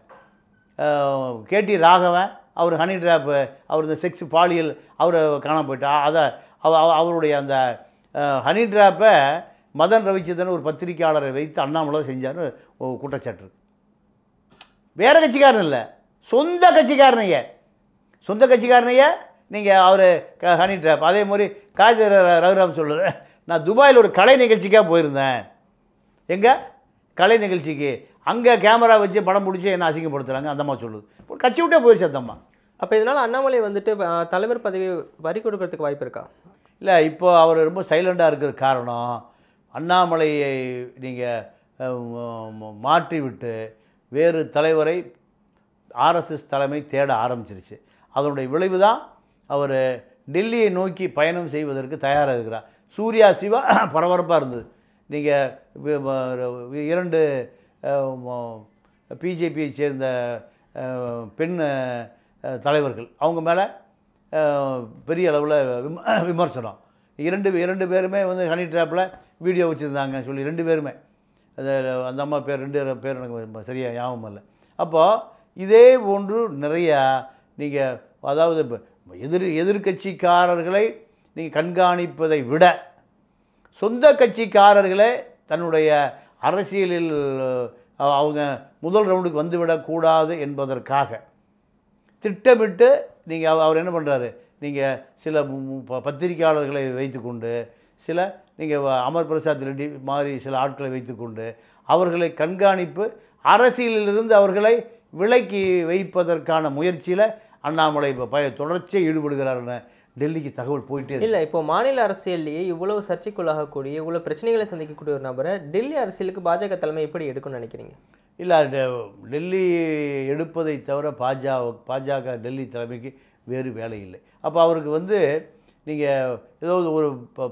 கேடி ராகவன், அவர் ஹனி ட்ராப்பு, அவர் இந்த செக்ஸ் பாலியல், அவர் காணாமல் போயிட்டா. அதை அவருடைய அந்த ஹனி ட்ராப்பை மதன் ரவிச்சந்திரன் ஒரு பத்திரிக்கையாளரை வைத்து அண்ணாமலை செஞ்சார்னு குற்றச்சாட்டு இருக்கு. வேறு கட்சிக்காரன் இல்லை, சொந்த கட்சிக்காரனையே நீங்கள் அவர் ஹனி ட்ராப். அதே மாதிரி காய்ச்சல் ரகுராம் சொல்லுது, நான் துபாயில் ஒரு கலை நிகழ்ச்சிக்காக போயிருந்தேன், எங்கே கலை நிகழ்ச்சிக்கு, அங்கே கேமரா வச்சு படம் பிடிச்சி என்ன அசிங்கப்படுத்துகிறாங்க, அந்தம்மா சொல்லுது. ஒரு கட்சி விட்டே போயிடுச்சு அந்தம்மா. அப்போ இதனால் அண்ணாமலை வந்துட்டு தலைவர் பதவி வரி கொடுக்கறதுக்கு வாய்ப்பு இருக்கா? இல்லை, இப்போ அவர் ரொம்ப சைலண்டாக இருக்கிற காரணம், அண்ணாமலையை நீங்கள் மாற்றிவிட்டு வேறு தலைவரை ஆர்எஸ்எஸ் தலைமை தேட ஆரம்பிச்சிருச்சு. அதனுடைய விளைவு தான் அவர் டெல்லியை நோக்கி பயணம் செய்வதற்கு தயாராக இருக்கிறார். சூர்யா சிவா பரபரப்பாக இருந்தது. நீங்கள் 2 பிஜேபியை சேர்ந்த பெண் தலைவர்கள், அவங்க மேலே பெரிய அளவில் விமர்சனம். 2 பேருமே வந்து ஹனி ட்ராப்பில் வீடியோ வச்சுருந்தாங்க சொல்லி 2 பேருமே, அந்த அம்மா பேர் 2 பேர் எனக்கு சரியாக ஞாபகம் இல்லை. அப்போது இதே போன்று நிறையா நீங்கள், அதாவது இப்போ எதிர்கட்சிக்காரர்களை நீங்கள் கண்காணிப்பதை விட சொந்த கட்சிக்காரர்களே தன்னுடைய அரசியலில் அவங்க முதல் ரவுண்டுக்கு வந்துவிடக்கூடாது என்பதற்காக திட்டமிட்டு நீங்கள் அவர் என்ன பண்ணுறாரு, நீங்கள் சில பத்திரிகையாளர்களை வைத்துக்கொண்டு, சில நீங்கள் அமர் பிரசாத் ரெட்டி மாதிரி சில ஆட்களை வைத்துக்கொண்டு அவர்களை கண்காணிப்பு, அரசியலிலிருந்து அவர்களை விலக்கி வைப்பதற்கான முயற்சியில் அண்ணாமலை இப்போ தொடர்ச்சியாக ஈடுபடுகிறாருன்னு டெல்லிக்கு தகவல் போயிட்டே இல்லை. இப்போ மாநில அரசியல்லையே இவ்வளவு சர்ச்சைக்குள்ளாகக்கூடிய, இவ்வளோ பிரச்சனைகளை சந்திக்கக்கூடிய ஒரு நபரை டெல்லி அரசியலுக்கு பாஜக தலைமை எப்படி எடுக்கும்னு நினைக்கிறீங்க? இல்லை, டெல்லி எடுப்பதை தவிர பாஜக டெல்லி தலைமைக்கு வேறு வேலை இல்லை. அப்போ அவருக்கு வந்து நீங்கள் ஏதாவது ஒரு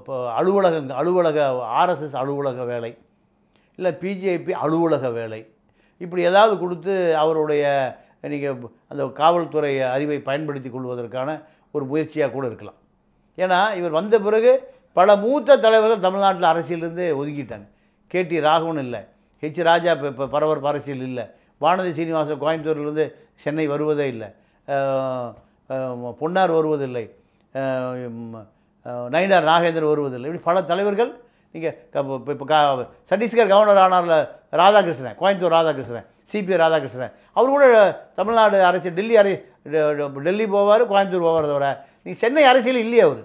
அலுவலக ஆர்எஸ்எஸ் அலுவலக வேலை, இல்லை பிஜேபி அலுவலக வேலை, இப்படி ஏதாவது கொடுத்து அவருடைய நீங்கள் அந்த காவல்துறை அறிவை பயன்படுத்தி கொள்வதற்கான ஒரு முயற்சியாக கூட இருக்கலாம். ஏன்னா இவர் வந்த பிறகு பல மூத்த தலைவர்கள் தமிழ்நாட்டில் அரசியலிருந்து ஒதுக்கிட்டாங்க. கேடி ராகவன் இல்லை, ஹெச் ராஜா இப்போ பரபரப்பு அரசியல் இல்லை, வானதி சீனிவாசன் கோயம்புத்தூர்லேருந்து சென்னை வருவதே இல்லை, பொன்னார் வருவதில்லை, நயினார் நாகேந்திரன் வருவதில்லை, இப்படி பல தலைவர்கள் நீங்கள் இப்போ சத்தீஸ்கர் கவர்னர் ஆனார்ல ராதாகிருஷ்ணன், கோயம்புத்தூர் ராதாகிருஷ்ணன், சிபி ராதாகிருஷ்ணன், அவர் கூட தமிழ்நாடு அரசியல் டெல்லி போவார், கோயம்புத்தூர் போவார். தவிர நீங்கள் சென்னை அரசியல் இல்லையே அவர்.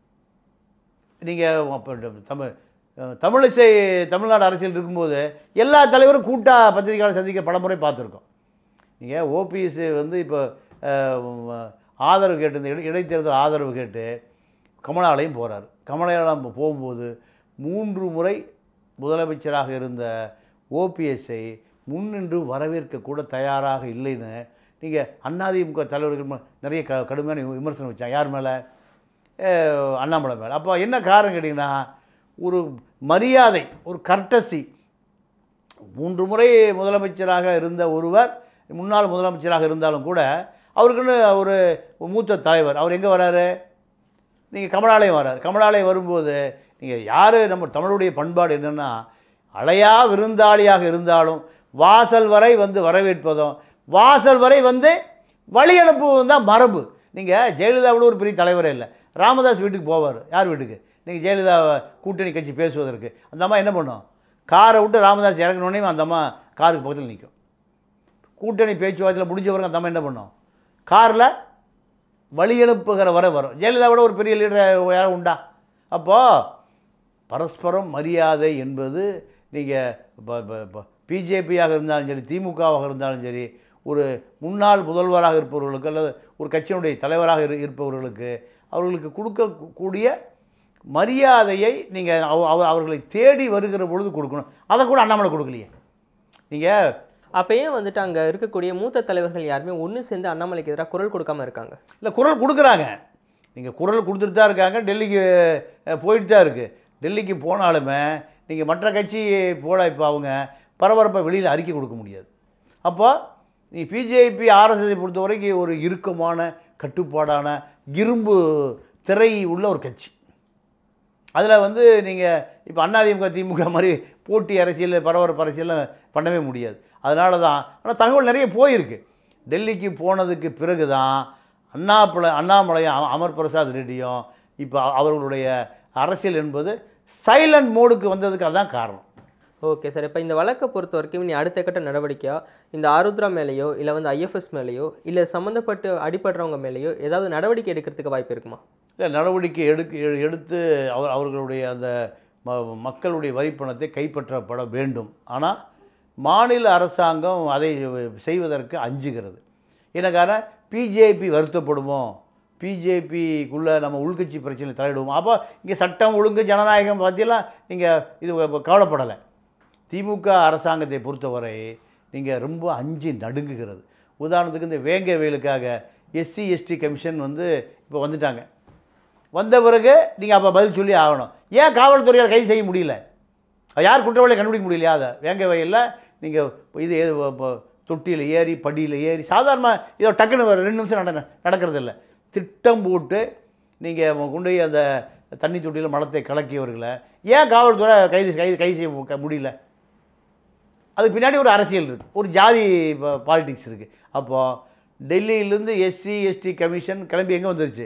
நீங்கள் தமிழ்நாடு அரசியல் இருக்கும்போது எல்லா தலைவரும் கூட்டாக பத்திரிகையாளர் சந்திக்க பலமுறை பார்த்துருக்கோம். நீங்கள் ஓபிஎஸ் வந்து இப்போ ஆதரவு கேட்டு இந்த இடைத்தேர்தல் ஆதரவு கேட்டு கமலாலயம் போகிறார். கமலாலயம் போகும்போது 3 முறை முதலமைச்சராக இருந்த ஓபிஎஸ்ஐ முன்னின்று வரவேற்க கூட தயாராக இல்லைன்னு நீங்கள் அதிமுக தலைவர்கள் நிறைய கடுமையான விமர்சனம் வச்சாங்க. யார் மேலே? அண்ணாமலை மேலே. அப்போ என்ன காரணம் கேட்டிங்கன்னா, ஒரு மரியாதை, ஒரு கர்டசி. 3 முறை முதலமைச்சராக இருந்த ஒருவர் முன்னாள் முதலமைச்சராக இருந்தாலும் கூட அவருக்குன்னு ஒரு மூத்த தலைவர். அவர் எங்கே வராரு? நீங்கள் கமலாலயம் வரார். கமலாலயம் வரும்போது நீங்கள் யார்? நம்ம தமிழுடைய பண்பாடு என்னென்னா, அழையா விருந்தாளியாக இருந்தாலும் வாசல் வரை வந்து வரவேற்பதும், வாசல் வரை வந்து வழி அனுப்புவதும் தான் மரபு. நீங்கள் ஜெயலலிதா கூட ஒரு பெரிய தலைவரே இல்லை. ராமதாஸ் வீட்டுக்கு போவார். யார் வீட்டுக்கு? நீங்கள் ஜெயலலிதா கூட்டணி கட்சி பேசுவதற்கு அந்த அம்மா என்ன பண்ணும்? காரை விட்டு ராமதாஸ் இறங்கினோடனே அந்த அம்மா காருக்கு பக்கத்தில் நிற்கும். கூட்டணி பேச்சுவார்த்தையில் முடிஞ்சவருக்கு அந்த அம்மா என்ன பண்ணும்? காரில் வழி அனுப்புகிற வரை வரும். ஜெயலலிதா விட ஒரு பெரிய லீடர் யாரும் உண்டா? அப்போது பரஸ்பரம் மரியாதை என்பது நீங்கள் பிஜேபியாக இருந்தாலும் சரி, திமுகவாக இருந்தாலும் சரி, ஒரு முன்னாள் முதல்வராக இருப்பவர்களுக்கு அல்லது ஒரு கட்சியினுடைய தலைவராக இருப்பவர்களுக்கு அவர்களுக்கு கொடுக்கக்கூடிய மரியாதையை நீங்கள் அவர்களை தேடி வருகிற பொழுது கொடுக்கணும். அதை கூட அண்ணாமலை கொடுக்கலையே. நீங்கள் அப்போ ஏன் வந்துட்டு அங்கே இருக்கக்கூடிய மூத்த தலைவர்கள் யாருமே ஒன்று சேர்ந்து அண்ணாமலைக்கு எதிராக குரல் கொடுக்காமல் இருக்காங்க? இல்லை, குரல் கொடுக்குறாங்க. நீங்கள் குரல் கொடுத்துட்டு தான் இருக்காங்க. டெல்லிக்கு போயிட்டு தான் இருக்குது. டெல்லிக்கு போனாலுமே நீங்கள் மற்ற கட்சி போல இப்போ அவங்க பரபரப்பை வெளியில் அறிக்கை கொடுக்க முடியாது. அப்போ நீ பிஜேபி ஆர்எஸ்எஸை பொறுத்த வரைக்கும் ஒரு இறுக்கமான கட்டுப்பாடான இரும்பு திரை உள்ள ஒரு கட்சி. அதில் வந்து நீங்கள் இப்போ அதிமுக திமுக மாதிரி போட்டி அரசியல் பரபரப்பு அரசியல்லாம் பண்ணவே முடியாது. அதனால தான். ஆனால் தகவல் நிறைய போயிருக்கு. டெல்லிக்கு போனதுக்கு பிறகு தான் அண்ணாமலையும் அமர் பிரசாத் ரெட்டியும் இப்போ அவர்களுடைய அரசியல் என்பது சைலண்ட் மோடுக்கு வந்ததுக்கு அதுதான் காரணம். Okay sir. இப்போ இந்த வழக்கை பொறுத்த வரைக்கும் நீ அடுத்த கட்ட நடவடிக்கையாக இந்த ஆருத்ரா மேலேயோ இல்லை வந்து ஐஎஃப்எஸ் மேலேயோ இல்லை சம்மந்தப்பட்டு அடிபடுறவங்க மேலேயோ ஏதாவது நடவடிக்கை எடுக்கிறதுக்கு வாய்ப்பு இருக்குமா? இல்லை, நடவடிக்கை எடுத்து அவர்களுடைய அந்த மக்களுடைய வரிப்பணத்தை கைப்பற்றப்பட வேண்டும். ஆனால் மாநில அரசாங்கம் அதை செய்வதற்கு அஞ்சுகிறது. என்ன காரணம்? பிஜேபி வருத்தப்படுமோ, பிஜேபிக்குள்ளே நம்ம உள்கட்சி பிரச்சனை தலையிடுவோம். அப்போ இங்கே சட்டம் ஒழுங்கு ஜனநாயகம் பற்றியெல்லாம் நீங்கள் இது கவலைப்படலை. திமுக அரசாங்கத்தை பொறுத்தவரை நீங்கள் ரொம்ப அஞ்சு நடுங்குகிறது. உதாரணத்துக்கு இந்த வேங்கை வயலுக்காக எஸ்சி எஸ்டி கமிஷன் வந்து இப்போ வந்துட்டாங்க. வந்த பிறகு நீங்கள் அப்போ பதில் சொல்லி ஆகணும். ஏன் காவல்துறையால் கைது செய்ய முடியல? யார் குற்றவாளியை கண்டுபிடிக்க முடியலையா? அதை வேங்கை வயலில் நீங்கள் இது தொட்டியில் ஏறி படியில் ஏறி சாதாரணமாக இதோ டக்குன்னு 2 நிமிஷம் நடக்கிறது இல்லை. திட்டம் போட்டு நீங்கள் கொண்டு போய் அந்த தண்ணி தொட்டியில் மலத்தை கலக்கியவர்களை ஏன் காவல்துறை கைது செய்ய முடியல? அதுக்கு பின்னாடி ஒரு அரசியல் இருக்குது, ஒரு ஜாதி பாலிடிக்ஸ் இருக்குது. அப்போது டெல்லியிலேருந்து எஸ்சி எஸ்டி கமிஷன் கிளம்பி எங்கே வந்துருச்சு?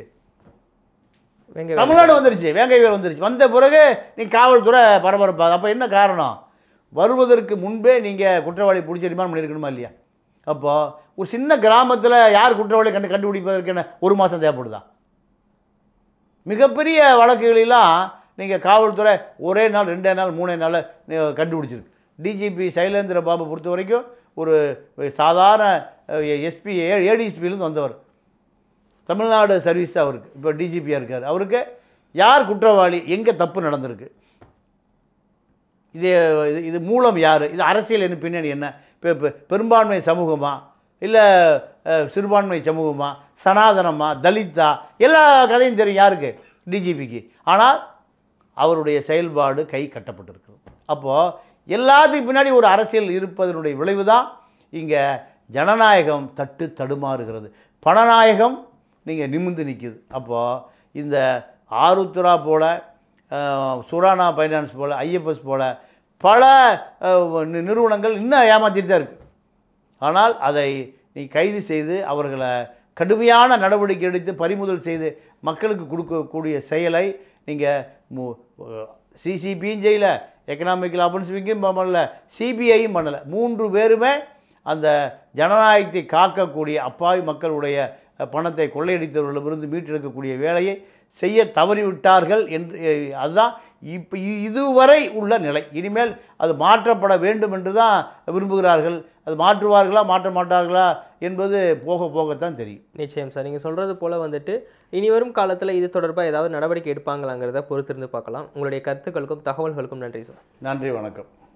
தமிழ்நாடு வந்துருச்சு. வேங்கை வயல் வந்துருச்சு. வந்த பிறகு நீங்கள் காவல்துறை பரபரப்பாக. அப்போ என்ன காரணம்? வருவதற்கு முன்பே நீங்கள் குற்றவாளி பிடிச்சி ரிமாண்ட் பண்ணியிருக்கணுமா இல்லையா? அப்போது ஒரு சின்ன கிராமத்தில் யார் குற்றவாளியை கண்டுபிடிப்பதற்கு என்ன 1 மாதம் தேவைப்படுதா? மிகப்பெரிய வழக்குகளெல்லாம் நீங்கள் காவல்துறை ஒரே நாள் 2 நாள் 3 நாள் கண்டுபிடிச்சிருக்கு. டிஜிபி சைலேந்திர பாபு பொறுத்த வரைக்கும் ஒரு சாதாரண எஸ்பி ஏடிஎஸ்பியிலேருந்து வந்தவர். தமிழ்நாடு சர்வீஸ் அவருக்கு இப்போ டிஜிபியாக இருக்கார். அவருக்கு யார் குற்றவாளி, எங்கே தப்பு நடந்திருக்கு, இது மூலம் யார், இது அரசியல் என்ன பின்னணி என்ன, இப்போ பெரும்பான்மை சமூகமா இல்லை சிறுபான்மை சமூகமா, சனாதனமா, தலித்தா, எல்லா கதையும் தெரியும் யாருக்கு? டிஜிபிக்கு. ஆனால் அவருடைய செயல்பாடு கை கட்டப்பட்டிருக்கிறது. அப்போது எல்லாத்துக்கு பின்னாடி ஒரு அரசியல் இருப்பதனுடைய விளைவு தான் இங்கே ஜனநாயகம் தடுமாறுகிறது, பணநாயகம் நீங்கள் நிமிர்ந்து நிற்குது. அப்போது இந்த ஆருத்ரா போல், சுரானா ஃபைனான்ஸ் போல், ஐஎஃப்எஸ் போல் பல நிறுவனங்கள் இன்னும் ஏமாற்றிட்டு தான் இருக்குது. ஆனால் அதை நீ கைது செய்து அவர்களை கடுமையான நடவடிக்கை எடுத்து பறிமுதல் செய்து மக்களுக்கு கொடுக்கக்கூடிய செயலை நீங்கள் சிசிபியும் செய்யல, எக்கனாமிக்கல் அஃபென்ஸ் விங்கும் பண்ணல, சிபிஐயும் பண்ணலை. 3 பேருமே அந்த ஜனநாயகத்தை காக்கக்கூடிய அப்பாவி மக்களுடைய பணத்தை கொள்ளையடித்தவர்களிடமிருந்து மீட்டெடுக்கக்கூடிய வேலையை செய்ய தவறிவிட்டார்கள் என்று அதுதான் இப்போ இதுவரை உள்ள நிலை. இனிமேல் அது மாற்றப்பட வேண்டும் என்று தான் விரும்புகிறார்கள். அது மாற்றுவார்களா மாற்ற மாட்டார்களா என்பது போக போகத்தான் தெரியும். நிச்சயம் சார், நீங்கள் சொல்கிறது போல் வந்துட்டு இனி வரும் காலத்தில் இது தொடர்பாக ஏதாவது நடவடிக்கை எடுப்பாங்களாங்கிறத பொறுத்திருந்து பார்க்கலாம். உங்களுடைய கருத்துக்களுக்கும் தகவல்களுக்கும் நன்றி சார். நன்றி, வணக்கம்.